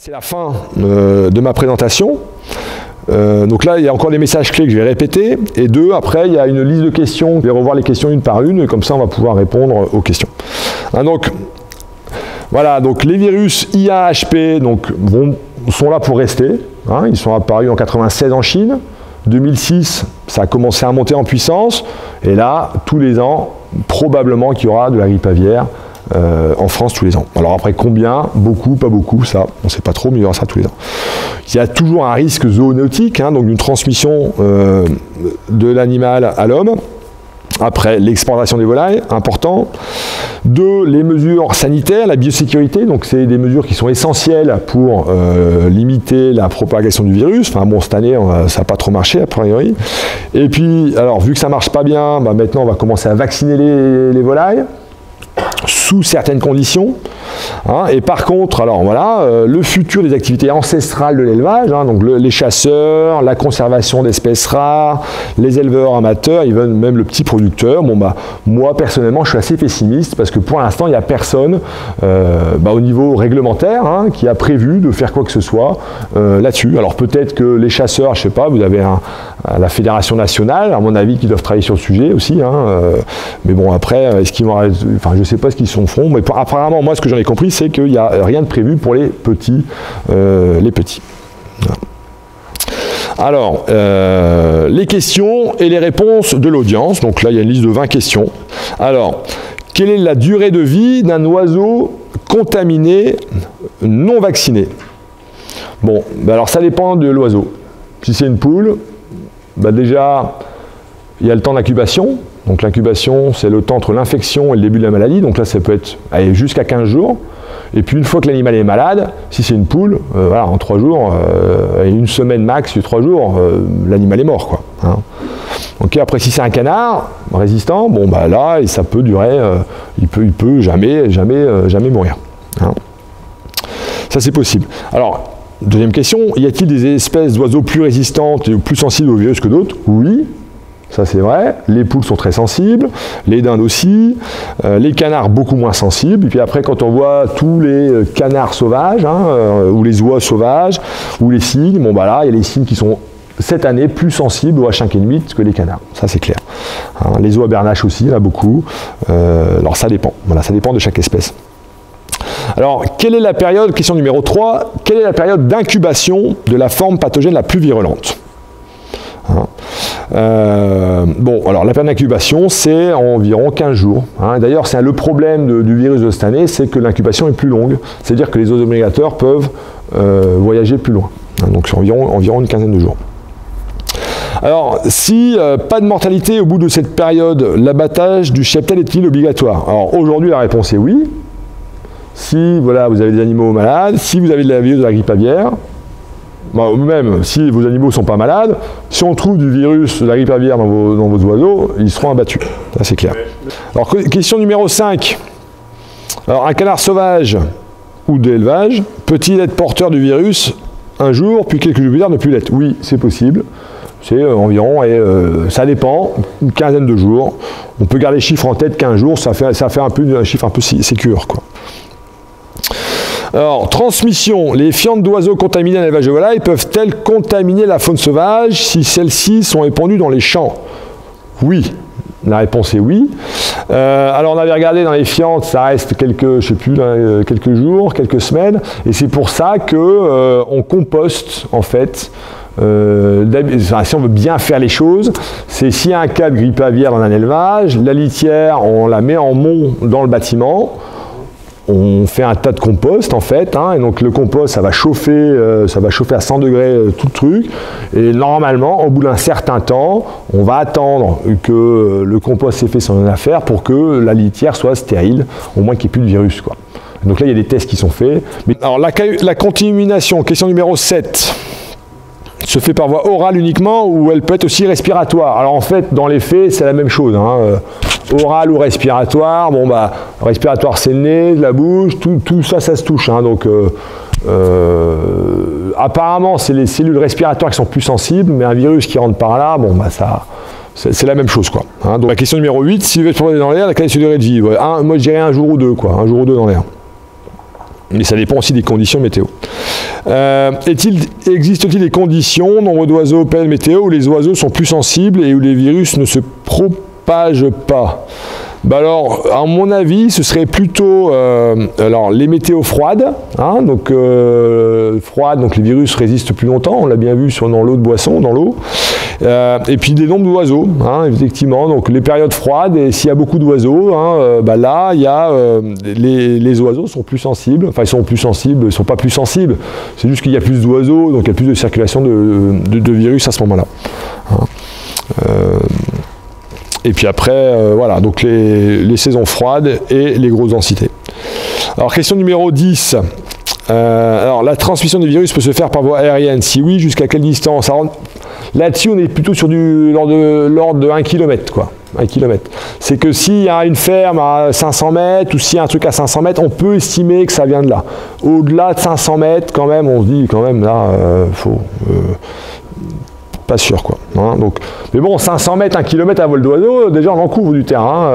c'est la fin de ma présentation. Donc là, il y a encore des messages clés que je vais répéter. Et deux, après, il y a une liste de questions. Je vais revoir les questions une par une, et comme ça, on va pouvoir répondre aux questions. Donc, voilà, donc les virus IA-HP sont là pour rester. Ils sont apparus en 1996 en Chine. 2006, ça a commencé à monter en puissance. Et là, tous les ans, probablement qu'il y aura de la grippe aviaire en France tous les ans. Alors après, combien? Beaucoup, pas beaucoup, ça, on ne sait pas trop, mais il y aura ça tous les ans. Il y a toujours un risque zoonotique, donc d'une transmission de l'animal à l'homme. Après, l'exportation des volailles, important. Deux, les mesures sanitaires, la biosécurité, donc c'est des mesures qui sont essentielles pour limiter la propagation du virus. Enfin bon, cette année, ça n'a pas trop marché, a priori. Et puis, alors, vu que ça ne marche pas bien, maintenant, on va commencer à vacciner les volailles, sous certaines conditions. Et par contre, alors voilà, le futur des activités ancestrales de l'élevage, donc les chasseurs, la conservation d'espèces rares, les éleveurs amateurs, même le petit producteur. Moi personnellement, je suis assez pessimiste parce que pour l'instant, il n'y a personne au niveau réglementaire qui a prévu de faire quoi que ce soit là-dessus. Alors peut-être que les chasseurs, je ne sais pas, vous avez la Fédération nationale, à mon avis, qui doivent travailler sur le sujet aussi. Mais bon, après, est-ce qu'ils vont arrêter, enfin, je ne sais pas ce qu'ils sont font, mais apparemment, moi, ce que j'en ai compris, c'est qu'il n'y a rien de prévu pour les petits. Voilà. Alors, les questions et les réponses de l'audience. Donc là, il y a une liste de 20 questions. Alors, quelle est la durée de vie d'un oiseau contaminé non vacciné? Bon, alors ça dépend de l'oiseau. Si c'est une poule, déjà, il y a le temps d'incubation. Donc l'incubation, c'est le temps entre l'infection et le début de la maladie. Donc là, ça peut être jusqu'à 15 jours. Et puis une fois que l'animal est malade, si c'est une poule, en 3 jours, une semaine max, 3 jours, l'animal est mort, quoi. Ok, après, si c'est un canard résistant, là, ça peut durer, il peut jamais mourir. Ça, c'est possible. Alors, deuxième question, y a-t-il des espèces d'oiseaux plus résistantes et plus sensibles au virus que d'autres? Oui. Ça c'est vrai, les poules sont très sensibles, les dindes aussi, les canards beaucoup moins sensibles, et puis après quand on voit tous les canards sauvages, ou les oies sauvages, ou les cygnes, là il y a les cygnes qui sont cette année plus sensibles au H5N8 que les canards, ça c'est clair. Les oies bernaches aussi, il y en a beaucoup, alors ça dépend, ça dépend de chaque espèce. Alors, quelle est la période, question numéro 3, quelle est la période d'incubation de la forme pathogène la plus virulente? Alors la période d'incubation, c'est environ 15 jours. D'ailleurs, c'est le problème du virus de cette année, c'est que l'incubation est plus longue. C'est-à-dire que les oiseaux migrateurs peuvent voyager plus loin. Donc c'est environ une quinzaine de jours. Alors, si pas de mortalité au bout de cette période, l'abattage du cheptel est-il obligatoire? Alors aujourd'hui, la réponse est oui. Si vous avez des animaux malades, si vous avez de la grippe aviaire, même si vos animaux ne sont pas malades, si on trouve du virus de la grippe aviaire dans vos oiseaux, ils seront abattus. Ça, c'est clair. Alors, question numéro 5. Alors, un canard sauvage ou d'élevage peut-il être porteur du virus un jour, puis quelques jours plus tard ne plus l'être? Oui, c'est possible. C'est environ, ça dépend, une quinzaine de jours. On peut garder les chiffres en tête, 15 jours, ça fait un chiffre un peu sécure, quoi. Alors, transmission. Les fientes d'oiseaux contaminés à l'élevage de volailles peuvent-elles contaminer la faune sauvage si celles-ci sont répandues dans les champs? Oui. La réponse est oui. Alors, on avait regardé dans les fientes, ça reste quelques jours, quelques semaines, et c'est pour ça que on composte, en fait. Si on veut bien faire les choses, c'est s'il y a un cas de grippe aviaire dans un élevage, la litière, on la met en mont dans le bâtiment. On fait un tas de compost en fait, et donc le compost ça va chauffer à 100 degrés tout le truc, et normalement au bout d'un certain temps, on va attendre que le compost ait fait son affaire pour que la litière soit stérile, au moins qu'il n'y ait plus de virus, quoi. Donc là il y a des tests qui sont faits. Alors la contamination, question numéro 7. Se fait par voie orale uniquement ou elle peut être aussi respiratoire? Alors en fait, dans les faits, c'est la même chose. Oral ou respiratoire, respiratoire c'est le nez, la bouche, tout ça, ça se touche. Donc apparemment, c'est les cellules respiratoires qui sont plus sensibles, mais un virus qui rentre par là, c'est la même chose, quoi. Donc la question numéro 8, si vous êtes promené dans l'air, la qualité de durée de vie? Moi je dirais un jour ou deux, quoi. Un jour ou deux dans l'air. Mais ça dépend aussi des conditions météo. Existe-t-il des conditions, nombre d'oiseaux, période météo, où les oiseaux sont plus sensibles et où les virus ne se propagent pas? Bah alors, à mon avis, ce serait plutôt alors, les météos froides, hein, donc froides, donc les virus résistent plus longtemps, on l'a bien vu dans l'eau de boisson, dans l'eau, et puis des nombres d'oiseaux, hein, effectivement, donc les périodes froides, et s'il y a beaucoup d'oiseaux, hein, bah là, il y a, les oiseaux sont plus sensibles, enfin ils sont plus sensibles, ils ne sont pas plus sensibles, c'est juste qu'il y a plus d'oiseaux, donc il y a plus de circulation de virus à ce moment-là. Hein. Et puis après, voilà, donc les saisons froides et les grosses densités. Alors, question numéro 10. Alors, la transmission des virus peut se faire par voie aérienne. Si oui, jusqu'à quelle distance? Là-dessus, on est plutôt sur l'ordre de 1 km, quoi. 1 km. C'est que s'il y a une ferme à 500 mètres ou s'il y a un truc à 500 mètres, on peut estimer que ça vient de là. Au-delà de 500 mètres, quand même, on se dit, quand même, là, faut... pas sûr, quoi. Hein, donc, mais bon, 500 mètres, 1 km à vol d'oiseau, déjà on en couvre du terrain.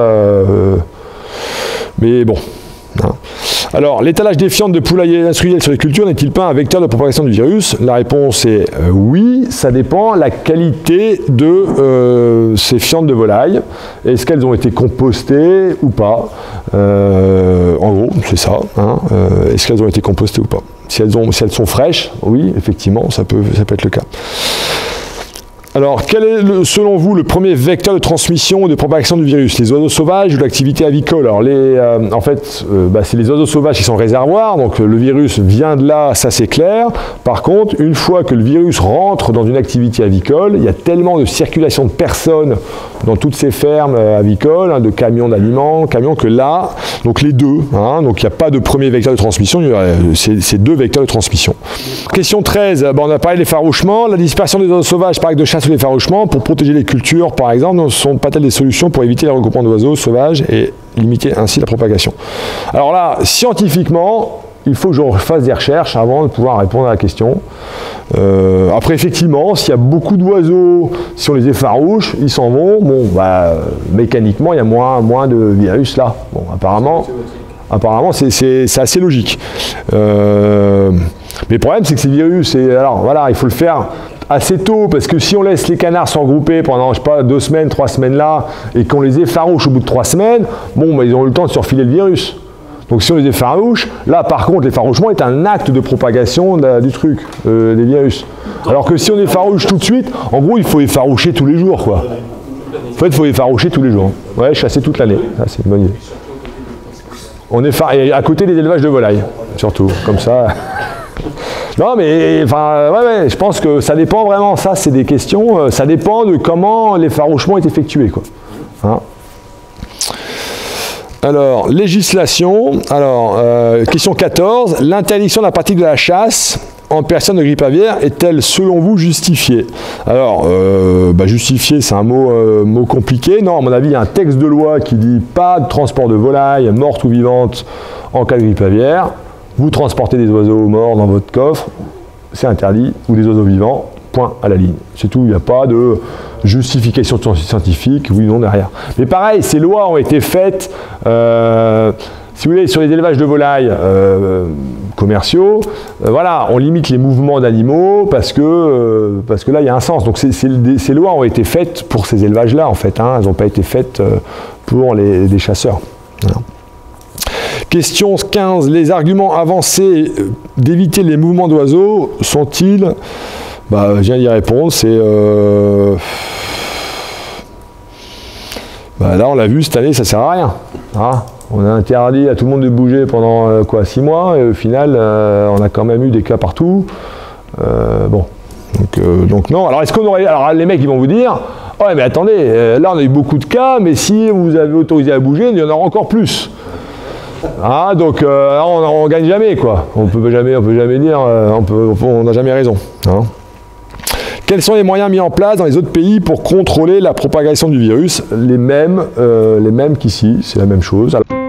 Mais bon. Hein. Alors, l'étalage des fientes de poulailler industriel sur les cultures n'est-il pas un vecteur de propagation du virus? La réponse est oui, ça dépend la qualité de ces fientes de volaille. Est-ce qu'elles ont été compostées ou pas? En gros, c'est ça. Hein. Est-ce qu'elles ont été compostées ou pas? Si elles sont fraîches, oui, effectivement, ça peut être le cas. Alors, quel est, selon vous, le premier vecteur de transmission ou de propagation du virus? Les oiseaux sauvages ou l'activité avicole? Alors, en fait, c'est les oiseaux sauvages qui sont le réservoir, donc le virus vient de là, ça c'est clair. Par contre, une fois que le virus rentre dans une activité avicole, il y a tellement de circulation de personnes dans toutes ces fermes avicoles, hein, de camions d'aliments, que là, donc les deux, hein, donc il n'y a pas de premier vecteur de transmission, c'est deux vecteurs de transmission. Question 13, on a parlé de l'effarouchement, la dispersion des oiseaux sauvages par acte de chasse ou l'effarouchement pour protéger les cultures, par exemple, ne sont pas-elles des solutions pour éviter les regroupements d'oiseaux sauvages et limiter ainsi la propagation? Alors là, scientifiquement, il faut que je fasse des recherches avant de pouvoir répondre à la question. Après, effectivement, s'il y a beaucoup d'oiseaux, si on les effarouche, ils s'en vont. Bon, mécaniquement, il y a moins de virus là. Bon, apparemment, c'est assez logique. Mais le problème, c'est que ces virus, alors voilà, il faut le faire assez tôt, parce que si on laisse les canards se regrouper pendant, je sais pas, 2 semaines, 3 semaines là, et qu'on les effarouche au bout de 3 semaines, bon, ils ont eu le temps de surfiler le virus. Donc si on les effarouche, là par contre l'effarouchement est un acte de propagation du truc, des virus. Alors que si on effarouche tout de suite, en gros il faut effaroucher tous les jours, quoi. En fait il faut effaroucher tous les jours. Ouais, chasser toute l'année, c'est une bonne idée. On effarouche, à côté des élevages de volailles, surtout, comme ça. Non mais, enfin, ouais, je pense que ça dépend vraiment, ça c'est des questions, ça dépend de comment l'effarouchement est effectué, quoi. Hein? Alors, législation. Alors, question 14. L'interdiction de la pratique de la chasse en personne de grippe aviaire est-elle, selon vous, justifiée? Alors, justifiée, c'est un mot compliqué. Non, à mon avis, il y a un texte de loi qui dit pas de transport de volailles, mortes ou vivantes, en cas de grippe aviaire. Vous transportez des oiseaux morts dans votre coffre, c'est interdit, ou des oiseaux vivants, point à la ligne. C'est tout, il n'y a pas de justification scientifique, oui, non, derrière. Mais pareil, ces lois ont été faites, si vous voulez, sur les élevages de volailles commerciaux, voilà, on limite les mouvements d'animaux parce que là, il y a un sens. Donc ces lois ont été faites pour ces élevages-là, en fait, hein, elles n'ont pas été faites pour les chasseurs. Voilà. Question 15. Les arguments avancés d'éviter les mouvements d'oiseaux sont-ils... je viens d'y répondre, c'est... là, on l'a vu, cette année, ça ne sert à rien. Hein, on a interdit à tout le monde de bouger pendant 6 mois, et au final, on a quand même eu des cas partout. Donc non. Alors, est-ce qu'on aurait... Alors, les mecs, ils vont vous dire, ouais, mais attendez, là, on a eu beaucoup de cas, mais si vous avez autorisé à bouger, il y en aura encore plus. Ah, donc on gagne jamais, quoi. On peut jamais dire, on n'a jamais raison. Hein. Quels sont les moyens mis en place dans les autres pays pour contrôler la propagation du virus? Les mêmes qu'ici, c'est la même chose. Alors,